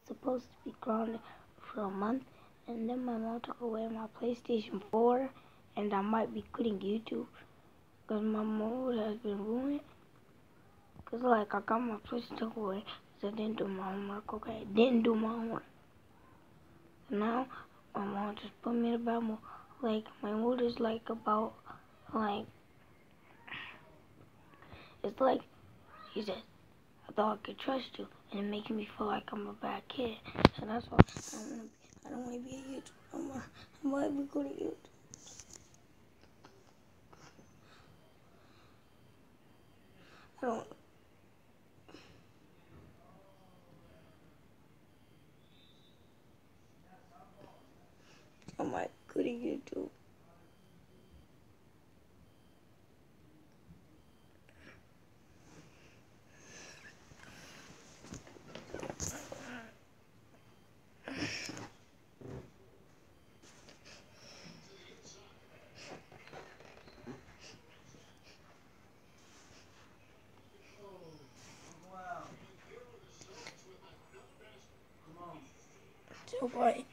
supposed to be grounded for a month, and then my mom took away my PlayStation 4, and I might be quitting YouTube because my mood has been ruined. Because, like, I got my PlayStation took away because I didn't do my homework, okay? I didn't do my homework. And now, my mom just put me in a bad mood. Like, my mood is, like, about, like, it's like, she said, I thought I could trust you, and it makes me feel like I'm a bad kid. So that's why I don't want to be a YouTuber. I might be good at YouTube. I might be good at YouTube. So, boy.